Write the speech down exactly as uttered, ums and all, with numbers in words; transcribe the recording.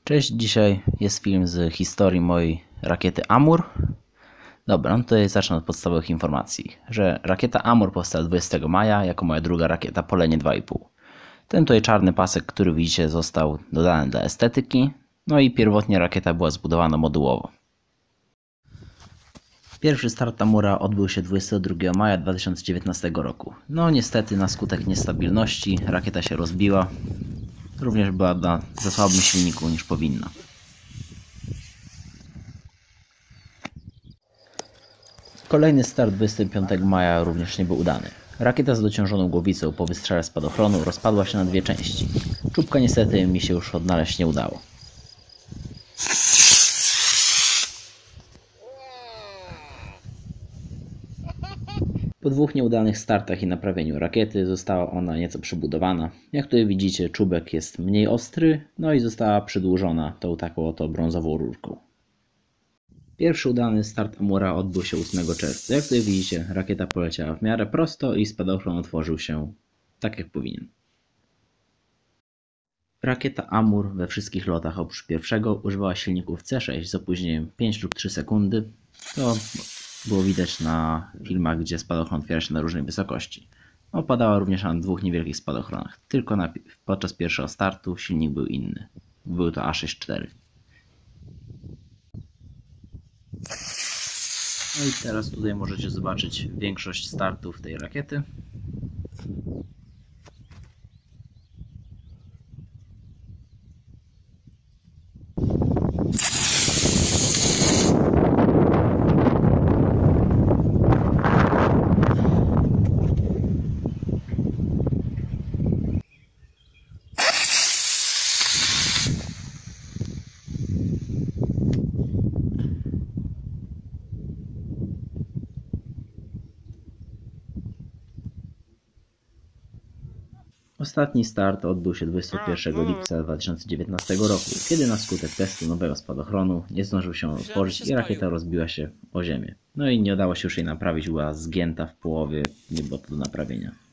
Cześć, dzisiaj jest film z historii mojej rakiety Amur. Dobra, no to zacznę od podstawowych informacji, że rakieta Amur powstała dwudziestego maja jako moja druga rakieta Polenie dwa i pół. Ten tutaj czarny pasek, który widzicie, został dodany dla estetyki, no i pierwotnie rakieta była zbudowana modułowo. Pierwszy start Amura odbył się dwudziestego drugiego maja dwa tysiące dziewiętnastego roku. No niestety na skutek niestabilności rakieta się rozbiła. Również była na za słabym silniku niż powinna. Kolejny start dwudziestego piątego maja również nie był udany. Rakieta z dociążoną głowicą po wystrzale spadochronu rozpadła się na dwie części. Czubka niestety mi się już odnaleźć nie udało. Po dwóch nieudanych startach i naprawieniu rakiety została ona nieco przybudowana. Jak tutaj widzicie, czubek jest mniej ostry, no i została przedłużona tą taką oto brązową rurką. Pierwszy udany start Amura odbył się ósmego czerwca. Jak tutaj widzicie, rakieta poleciała w miarę prosto i spadochron otworzył się tak jak powinien. Rakieta Amur we wszystkich lotach oprócz pierwszego używała silników C sześć z opóźnieniem pięć lub trzy sekundy. To było widać na filmach, gdzie spadochron otwiera się na różnej wysokości. Opadała również na dwóch niewielkich spadochronach. Tylko na, podczas pierwszego startu silnik był inny. Był to A sześć cztery. No i teraz tutaj możecie zobaczyć większość startów tej rakiety. Ostatni start odbył się dwudziestego pierwszego lipca dwa tysiące dziewiętnastego roku, kiedy na skutek testu nowego spadochronu nie zdążył się otworzyć i rakieta rozbiła się o ziemię. No i nie udało się już jej naprawić, była zgięta w połowie, nie było to do naprawienia.